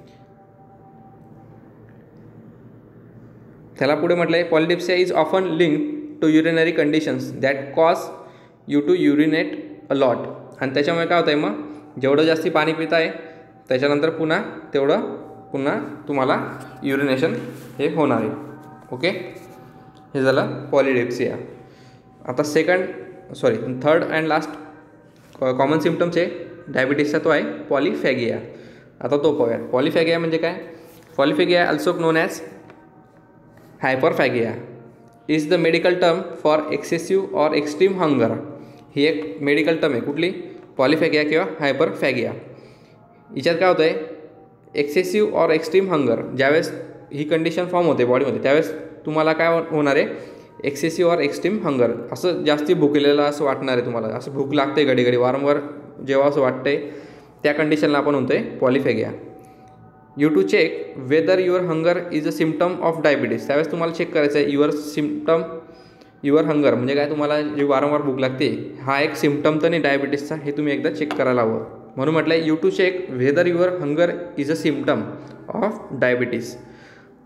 त्याला पुढे म्हटलं आहे polydipsia is often linked to urinary conditions that cause you to urinate a lot. आणि त्याच्यामुळे काय होतं आहे मग जेवढं जास्ती पाणी पित आहे त्याच्यानंतर पुन्हा तेवढं पुन्हा तुम्हाला युरिनेशन हे होणार आहे. ओके, हे झालं पॉलिडिप्सिया. आता second sorry third and last common symptoms आहे डायबिटीसचा तो आहे पॉलिफॅगिया. आता तो पाहूया. पॉलिफॅगिया म्हणजे काय. Polyphagia also known as hyperphagia is the medical term for excessive or extreme hunger. ही एक मेडिकल टर्म आहे कुठली पॉलिफॅगिया किंवा हायपरफॅगिया. याच्यात काय होतं आहे एक्सेसिव्ह ऑर एक्स्ट्रीम हंगर ज्यावेळेस ही कंडिशन फॉर्म होते बॉडीमध्ये त्यावेळेस तुम्हाला काय होणार आहे एक्सेसिव्ह ऑर एक्स्ट्रीम हंगर. असं जास्ती भुकेलेलं असं वाटणार आहे तुम्हाला. असं भूक लागते घडी घडी वारंवार जेव्हा असं वाटतं आहे त्या कंडिशनला आपण म्हणतो आहे polyphagia. You to check whether your hunger is a symptom of diabetes. त्यावेळेस तुम्हाला चेक करायचं आहे युअर सिम्पटम युअर हंगर म्हणजे काय तुम्हाला जी वारंवार भूक लागते हा एक सिम्पटम तर नाही डायबिटीसचा हे तुम्ही एकदा चेक करायला हवं. म्हणून म्हटलं आहे you to check whether your hunger is a symptom of diabetes.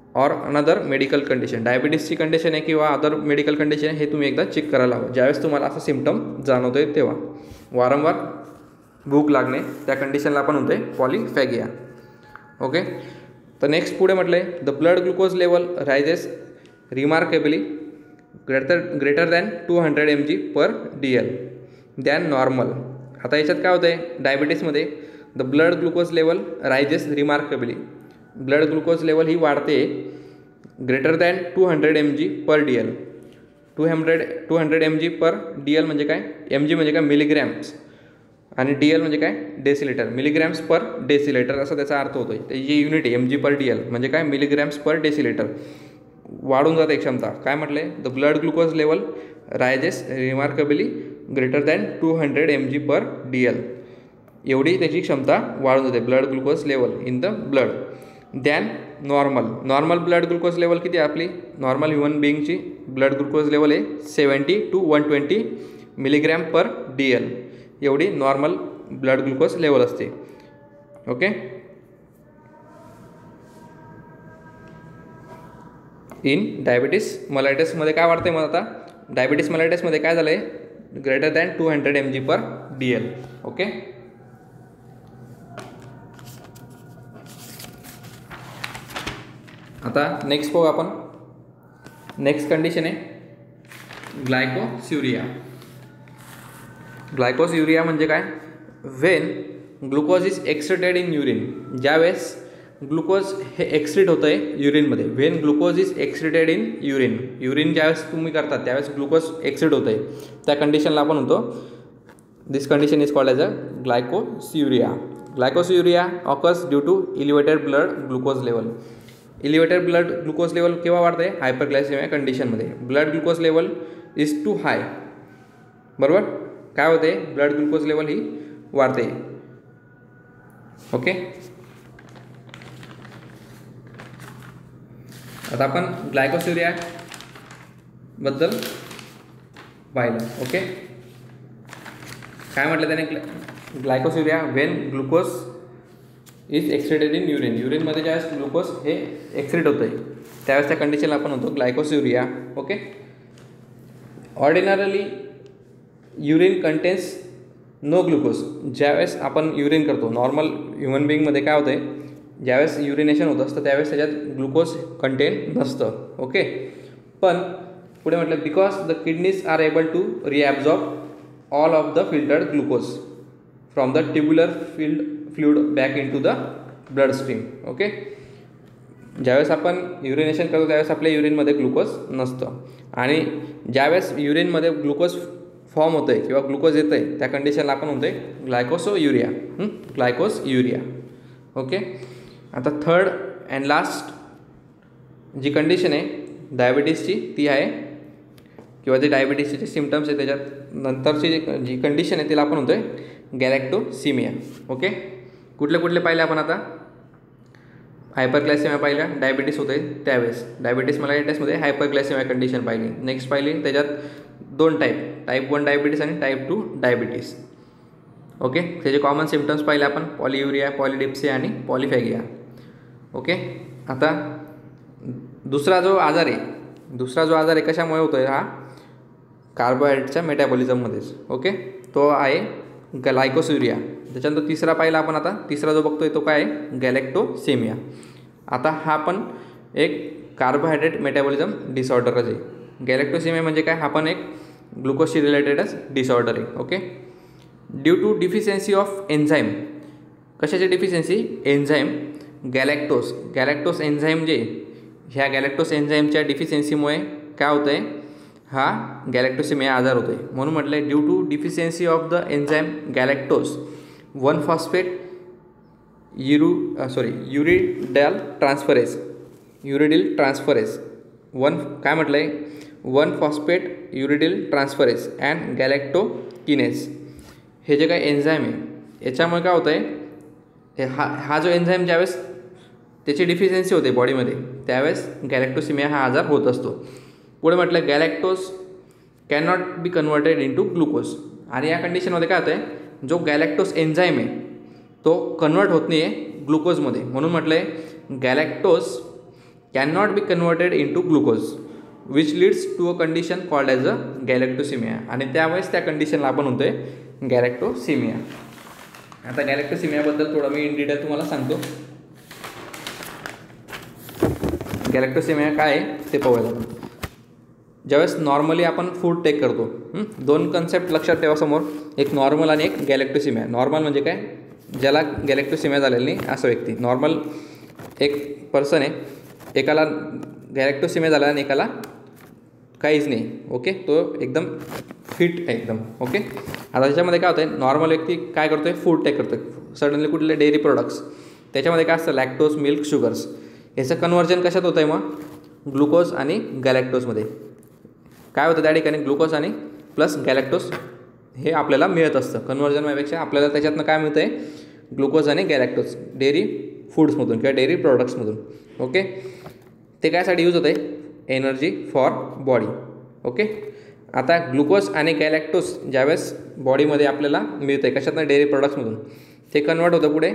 Or another medical condition, डायबिटीसची कंडिशन आहे किंवा अदर मेडिकल कंडिशन आहे, हे तुम्ही एकदा चेक करायला हवं ज्यावेळेस तुम्हाला असं सिम्पटम जाणवतो आहे तेव्हा. वारंवार भूक लागणे, त्या कंडिशनला आपण म्हणतो आहे पॉलीफॅगिया. ओके, तर नेक्स्ट पुढे म्हटलं आहे the blood glucose level rises remarkably greater greater than two hundred M G per D L than normal. आता याच्यात काय होतं आहे, डायबिटीसमध्ये the blood glucose level rises remarkably, blood glucose level ही वाढते greater than two hundred M G per D L. Two hundred two hundred M G per D L म्हणजे काय, एम जी म्हणजे काय मिलीग्रॅम्स आणि डी एल म्हणजे काय decilitre, मिलीग्रॅम्स पर decilitre असा त्याचा अर्थ होतो. त्याची युनिट आहे M G per D L म्हणजे काय मिलीग्रॅम्स पर डेसिलिटर. वाढून जाते क्षमता. काय म्हटलं आहे, the blood glucose level rises remarkably greater than two hundred M G per D L, एवढी त्याची क्षमता वाढून जाते blood glucose level in the blood than normal. Normal blood glucose level किती आहे आपली, नॉर्मल ह्युमन बिईंगची ब्लड ग्लुकोज लेवल आहे seventy to one twenty milligram per D L, एवढी नॉर्मल ब्लड ग्लुकोज लेवल असते. ओके, इन डायबिटीस मलायटसमध्ये काय वाढतं आहे मग आता, डायबिटीस मलायटसमध्ये काय झालं आहे greater than two hundred M G per D L. Okay, आता नेक्स्ट बघू आपण. नेक्स्ट कंडिशन आहे ग्लायकोस्युरिया. ग्लायकोस्युरिया म्हणजे काय, when glucose is excreted in urine, ज्यावेळेस ग्लुकोज हे एक्सक्रीट होतं आहे युरिनमध्ये. When glucose is excreted in urine, urine ज्यावेळेस तुम्ही करतात त्यावेळेस ग्लुकोज एक्सक्रीट होतं आहे, त्या कंडिशनला आपण म्हणतो this condition is called as a glycosuria. Glycosuria occurs due to elevated blood glucose level. Elevated blood glucose level केव्हा वाढते, हायपरग्लायसेमिया कंडिशनमध्ये. Blood glucose level is too high, बरोबर, काय होते ब्लड ग्लुकोज लेवल ही वाढते. ओके, आता आपण ग्लायकोस्युरिया बद्दल पाहिलं. ओके, काय म्हटलं त्याने, glycosuria when glucose is excreted in urine, युरिनमध्ये ज्यावेळेस ग्लुकोज हे एक्सक्रीट होतं आहे त्यावेळेस त्या कंडिशनला आपण म्हणतो glycosuria. Okay, ordinarily urine contains no glucose. ज्यावेळेस आपण युरिन करतो नॉर्मल ह्युमन बिईंगमध्ये काय होतं आहे, ज्यावेळेस युरिनेशन होत असतं त्यावेळेस त्याच्यात ग्लुकोज कंटेन नसतं. ओके, पण पुढे म्हटलं because the kidneys are able to reabsorb all of the filtered glucose from the tubular filled fluid back in to the blood stream. Okay, ज्यावेळेस आपण युरिनेशन करतो त्यावेळेस आपल्या युरिनमध्ये ग्लुकोज नसतं आणि ज्यावेळेस युरिनमध्ये ग्लुकोज फॉर्म होतं आहे किंवा ग्लुकोज येतं आहे त्या कंडिशनला आपण म्हणतो आहे ग्लायकोसोयुरिया. ग्लायकोसयुरिया. ओके, आता थर्ड अँड लास्ट जी कंडिशन आहे डायबिटीसची ती आहे किंवा जे डायबिटीसचे जे सिम्पटम्स आहेत त्याच्यात नंतरची जी कंडिशन आहे तिला आपण म्हणतो आहे गॅलॅक्टोसिमिया. ओके, कुठले कुठले पाहिले आपण आता, हायपरग्लायसेमिया पाहिल्या, डायबिटीस होते त्यावेळेस, डायबिटीस मलायटसमध्ये हायपरग्लायसेमिया कंडिशन पाहिली. नेक्स्ट पाहिली त्याच्यात दोन टाईप, टाईप वन डायबिटीस आणि टाईप टू डायबिटीस. ओके, त्याचे कॉमन सिम्पटम्स पाहिले आपण, पॉलियुरिया, पॉलिडिप्सिया आणि पॉलिफॅगिया. ओके, आता दुसरा जो आजार आहे दुसरा जो आजार आहे कशामुळे होतो आहे, हा कार्बोहायड्रेटच्या मेटाबॉलिझममध्येच. ओके, तो आहे ग्लायकोस्युरिया. त्याच्यानंतर तिसरा पाहिला आपण आता, तिसरा जो बघतोय तो काय आहे गॅलॅक्टोसेमिया. आता हा पण एक कार्बोहायड्रेट मेटाबॉलिझम डिसऑर्डरच आहे. गॅलॅक्टोसेमिया म्हणजे काय, हा पण एक ग्लुकोजशी रिलेटेडच डिसऑर्डर आहे. Okay, due to deficiency of enzyme. कशाची deficiency, enzyme galactose. Galactose enzyme जे, ह्या गॅलॅक्टोज एन्झाईमच्या डिफिशियन्सीमुळे काय होतं आहे, हा गॅलॅक्टोसेमिया आजार होतो आहे. म्हणून म्हटलं आहे due to deficiency of the enzyme galactose one phosphate uri sorry uridyl transferase uridyl transferase one काय म्हटलं आहे one phosphate uridyl transferase and galactokinase. हे जे काही एन्झाईम आहे याच्यामुळे काय होतं आहे, हा हा जो एन्झाईम ज्यावेळेस त्याची डिफिशियन्सी होते बॉडीमध्ये त्यावेळेस गॅलॅक्टोसिमिया हा आजार होत असतो. पुढे म्हटलं galactose can not be converted in to glucose. आणि या कंडिशनमध्ये काय होतं आहे, जो गॅलॅक्टोज एन्झाईम आहे तो कन्वर्ट होत नाही आहे ग्लुकोजमध्ये. म्हणून म्हटलं आहे galactose can not be converted in to glucose which leads to a condition called as a galactosaemia. आणि त्यावेळेस त्या कंडिशनला आपण म्हणतो आहे गॅलेक्टोसिमिया. आता गॅलेक्टोसिमियाबद्दल थोडं मी इन डिटेल तुम्हाला सांगतो. गॅलेक्टोसिमिया काय आहे ते पाहूयात आपण. ज्यावेळेस नॉर्मली आपण फूड टेक करतो, दोन कन्सेप्ट लक्षात ठेवा समोर, एक नॉर्मल आणि एक गॅलेक्टोसिमिया. नॉर्मल म्हणजे काय, ज्याला गॅलेक्टोसिमिया झालेली नाही असा व्यक्ती. नॉर्मल एक पर्सन आहे, एकाला गॅलेक्टोसिमिया झाला आणि एकाला काहीच नाही. ओके, तो एकदम फिट आहे एकदम. ओके, आता त्याच्यामध्ये काय होतं आहे, नॉर्मल व्यक्ती काय करतो आहे, फूड टेक करतो आहे, सडनली कुठले डेअरी प्रोडक्ट्स, त्याच्यामध्ये काय असतं लॅक्टोज, मिल्क, शुगर्स. याचं कन्व्हर्जन कशात होतं आहे मग, ग्लुकोज आणि गॅलेक्टोजमध्ये. काय होतं त्या ठिकाणी, ग्लुकोज आणि प्लस गॅलेक्टोज हे आपल्याला मिळत असतं. कन्व्हर्जन व्हायपेक्षा आपल्याला त्याच्यातनं काय मिळतं आहे, ग्लुकोज आणि गॅलेक्टोज डेअरी फूड्समधून किंवा डेअरी प्रोडक्ट्समधून. ओके, ते कायसाठी यूज होतं आहे, एनर्जी फॉर बॉडी. ओके, आता ग्लुकोज आणि गॅलेक्टोज ज्यावेळेस बॉडीमध्ये आपल्याला मिळतं आहे कशातनं, डेअरी प्रोडक्ट्समधून, ते कन्वर्ट होतं पुढे.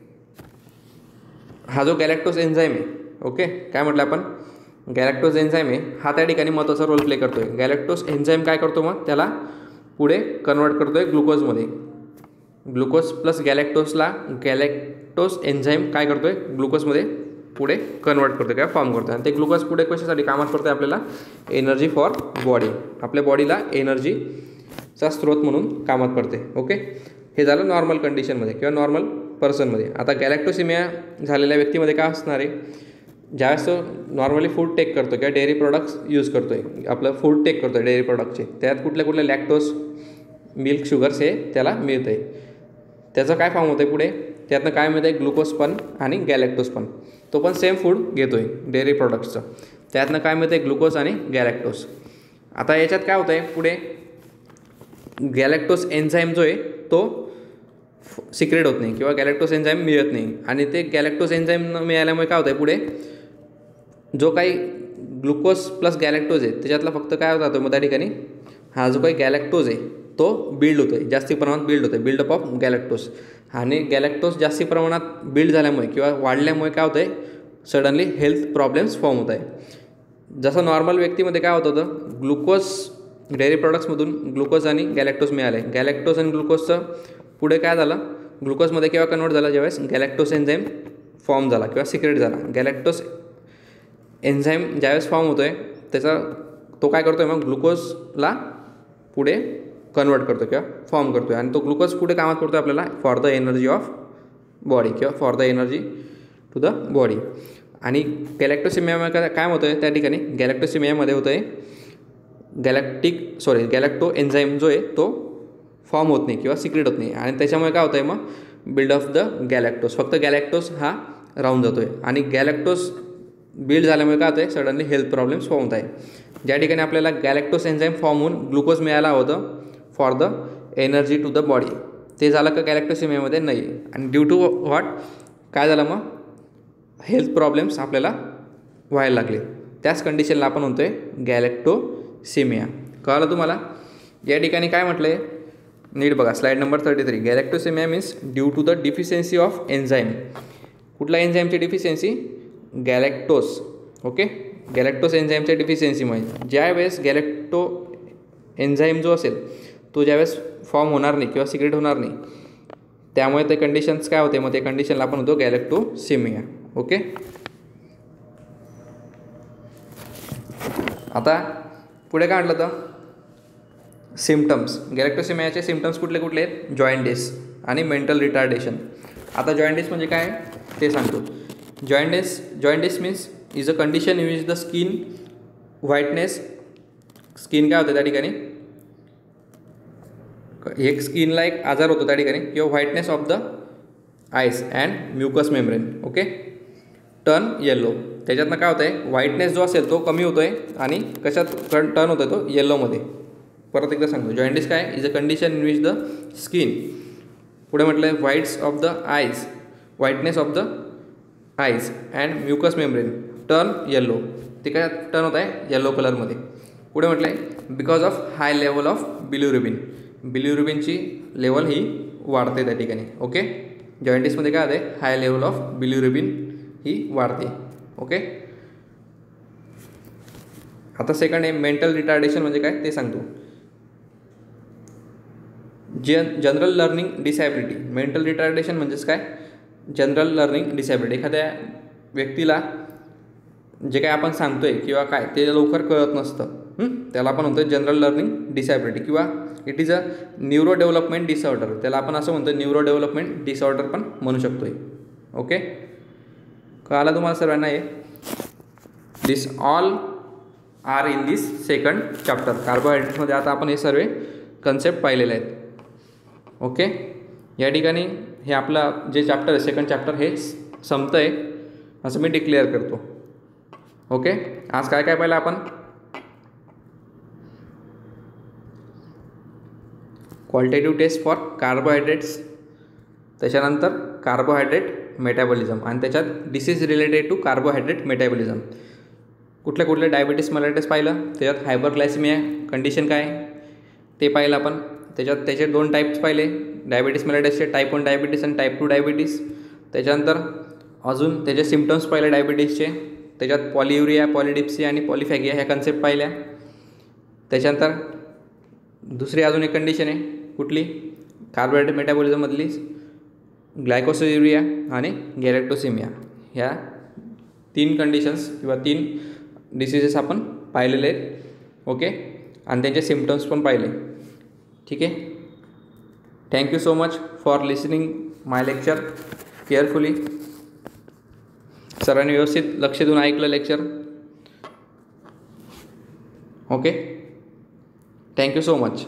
हा जो गॅलेक्टोज एन्झाईम आहे, ओके, काय म्हटलं आपण, गॅलेक्टोज एन्झाईम आहे, हा त्या ठिकाणी महत्त्वाचा रोल प्ले करतो आहे. गॅलेक्टोज एन्झाईम काय करतो मग, त्याला पुढे कन्वर्ट करतो आहे ग्लुकोजमध्ये. ग्लुकोज प्लस गॅलेक्टोजला गॅलेक्टोज एन्झाईम काय करतो आहे, ग्लुकोजमध्ये पुढे कन्वर्ट करतो किंवा फॉर्म करतो. आणि ते ग्लुकोज पुढे कशासाठी कामात करतो आहे, आपल्याला एनर्जी फॉर बॉडी, आपल्या बॉडीला एनर्जीचा स्रोत म्हणून कामात पडते. ओके, हे झालं नॉर्मल कंडिशनमध्ये किंवा नॉर्मल पर्सनमध्ये. आता गॅलेक्टोसिमिया झालेल्या व्यक्तीमध्ये काय असणार आहे, ज्यावेळेस तो नॉर्मली फूड टेक करतो किंवा डेअरी प्रोडक्ट्स यूज करतो आहे, आपलं फूड टेक करतो आहे डेअरी प्रोडक्टचे, त्यात कुठल्या कुठल्या लॅक्टोज, मिल्क, शुगर्स हे त्याला मिळतं आहे. त्याचं काय फॉर्म होतं आहे पुढे, त्यातनं काय मिळतं आहे, ग्लुकोज पण आणि गॅलेक्टोज पण. तो पण सेम फूड घेतो आहे डेअरी प्रोडक्ट्सचं, त्यातनं काय मिळतं आहे, ग्लुकोज आणि गॅलेक्टोज. आता याच्यात काय होतं आहे पुढे, गॅलेक्टोज एन्झाईम जो आहे तो सिक्रेट होत नाही किंवा गॅलेक्टोज एन्झाईम मिळत नाही. आणि ते गॅलेक्टोज एन्झाईम न मिळाल्यामुळे काय होतं आहे पुढे, जो काही ग्लुकोज प्लस गॅलेक्टोज आहे त्याच्यातला फक्त काय होतं मग त्या ठिकाणी, हा जो काही गॅलेक्टोज आहे तो बिल्ड होतो आहे, जास्ती प्रमाणात बिल्ड होतो आहे, बिल्डअप ऑफ गॅलेक्टोज. आणि गॅलेक्टोज जास्ती प्रमाणात बिल्ड झाल्यामुळे किंवा वाढल्यामुळे काय होतं आहे, सडनली हेल्थ प्रॉब्लेम्स फॉर्म होत आहे. जसं नॉर्मल व्यक्तीमध्ये काय होत होतं, ग्लुकोज डेअरी प्रोडक्ट्समधून ग्लुकोज आणि गॅलेक्टोज मिळाले, गॅलेक्टोज आणि ग्लुकोजचं पुढे काय झालं, ग्लुकोजमध्ये केव्हा कन्वर्ट झालं, ज्यावेळेस गॅलेक्टोज एन्झाईम फॉर्म झाला किंवा सिक्रेट झाला. गॅलेक्टोज एन्झाईम ज्यावेळेस फॉर्म होतो आहे त्याचा तो काय करतो आहे मग, ग्लुकोजला पुढे कन्वर्ट करतो किंवा फॉर्म करतो आहे. आणि तो ग्लुकोज पुढे कामात पडतो आहे आपल्याला for the energy of body किंवा for the energy to the body. आणि गॅलेक्टोसिमियामध्ये काय होतं आहे त्या ठिकाणी, गॅलेक्टोसिमियामध्ये होतं आहे गॅलॅक्टिक सॉरी गॅलेक्टो एन्झाईम जो आहे तो फॉर्म होत नाही किंवा सिक्रेट होत नाही. आणि त्याच्यामुळे काय होतं आहे मग, बिल्ड ऑफ द गॅलेक्टोज, फक्त गॅलेक्टोज हा राहून जातो आहे. आणि गॅलेक्टोज बिल्ड झाल्यामुळे काय होतं आहे, सडनली हेल्थ प्रॉब्लेम्स फॉर्म होत आहे. ज्या ठिकाणी आपल्याला गॅलेक्टोज एन्झाईम फॉर्म होऊन ग्लुकोज मिळाला होतं for the energy to the body, ते झालं का गॅलेक्टोसिमियामध्ये नाही. आणि ड्यू टू व्हॉट, काय झालं मग, हेल्थ प्रॉब्लेम्स आपल्याला व्हायला लागले. त्याच कंडिशनला आपण म्हणतो आहे गॅलेक्टोसिमिया. कळलं तुम्हाला. या ठिकाणी काय म्हटलं आहे, नीट बघा slide number thirty three. Galactosaemia means due to the deficiency of enzyme. कुठल्या एन्झाईमची डिफिशियन्सी, गॅलेक्टोज. ओके, गॅलेक्टोज एन्झाईमच्या डिफिशियन्सीमुळे ज्या वेळेस गॅलेक्टो एन्झाईम जो असेल तो ज्यावेळेस फॉर्म होणार नाही किंवा सिक्रेट होणार नाही, त्यामुळे ते कंडिशन्स काय होते मग, ते कंडिशनला आपण होतो गॅलेक्टोसिमिया. ओके, आता पुढे काय म्हटलं तर सिम्पटम्स. गॅलेक्टोसिमियाचे सिम्पटम्स कुठले कुठले आहेत, जॉइंटिस आणि मेंटल रिटार्डेशन. आता जॉइंटिस म्हणजे काय ते सांगतो. Jaundice jaundice means is a condition in which the skin whiteness, skin काय होतं त्या ठिकाणी, एक स्किनला एक आजार होतो त्या ठिकाणी, किंवा whiteness of the eyes and mucus membrane. Okay, turn yellow. त्याच्यातनं काय होतं आहे, व्हाईटनेस जो असेल तो कमी होतो आहे आणि कशात टर्न होतो आहे तो येल्लोमध्ये. परत एकदा सांगतो, जॉइंटिस काय is a condition in which the skin, पुढे म्हटलं आहे whites of the eyes, whiteness of the eyes and mucus membrane turn yellow. ते काय टर्न होत आहे येल्लो कलरमध्ये. पुढे म्हटलं आहे because of high level of bilirubin, बिल्युरुबिनची लेवल ही वाढते त्या ठिकाणी. ओके, जॉइंटिसमध्ये काय होतं आहे, हाय लेवल ऑफ बिल्युरुबिन ही वाढते. ओके, आता सेकंड आहे मेंटल रिटार्डेशन म्हणजे काय ते सांगतो. जन general learning disability. Mental retardation म्हणजेच काय, जनरल लर्निंग डिसॅबिलिटी. एखाद्या व्यक्तीला जे काय आपण सांगतोय किंवा काय ते लवकर कळत नसतं, त्याला आपण म्हणतो जनरल लर्निंग डिसॅबिलिटी किंवा it is a neuro development disorder. त्याला आपण असं म्हणतो न्यूरो डेव्हलपमेंट डिसऑर्डर पण म्हणू शकतोय. ओके, कळालं तुम्हाला सर्वांना हे. This all are in this second chapter. कार्बोहायड्रेट्समध्ये आता आपण हे सर्व कन्सेप्ट पाहिलेले आहेत. ओके, या ठिकाणी हे आपला जे चॅप्टर आहे सेकंड चॅप्टर हे संपतं आहे असं मी डिक्लेअर करतो. ओके, आज काय काय पाहिलं आपण. क्वालिटेटिव्ह टेस्ट फॉर कार्बोहायड्रेट्स, त्याच्यानंतर कार्बोहायड्रेट मेटाबॉलिझम आणि त्याच्यात disease related to carbohydrate metabolism. कुठल्या कुठल्या डायबिटीस मेलेटस पाहिलं, त्याच्यात हायपरग्लायसिमिया कंडिशन काय ते पाहिलं आपण. त्याच्यात त्याचे दोन टाईप्स पाहिले, डायबिटीस मेलेटसचे टाईप वन डायबिटीस आणि टाईप टू डायबिटीस. त्याच्यानंतर अजून त्याचे सिम्पटम्स पाहिले डायबिटीसचे. त्याच्यात पॉलियुरिया, पॉलिडिप्सिया आणि पॉलिफॅगिया ह्या कन्सेप्ट पाहिल्या. त्याच्यानंतर दुसरी अजून एक कंडिशन आहे कुठली, कार्बोहायड्रेट मेटाबॉलिझममधली ग्लायकोसियुरिया आणि गॅलेक्टोसिमिया. ह्या तीन कंडिशन्स किंवा तीन डिसीजेस आपण पाहिलेले आहेत. ओके, आणि त्यांचे सिम्पटम्स पण पाहिले. ठीक आहे, thank you so much for listening my lecture carefully. सर्वांनी व्यवस्थित लक्ष देऊन ऐकलं lecture. Okay, thank you so much.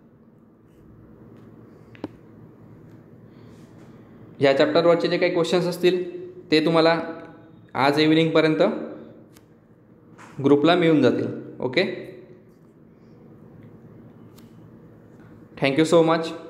ह्या चॅप्टरवरचे जे काही क्वेश्चन्स असतील ते तुम्हाला आज इव्हिनिंगपर्यंत ग्रुपला मिळून जातील. Okay, thank you so much.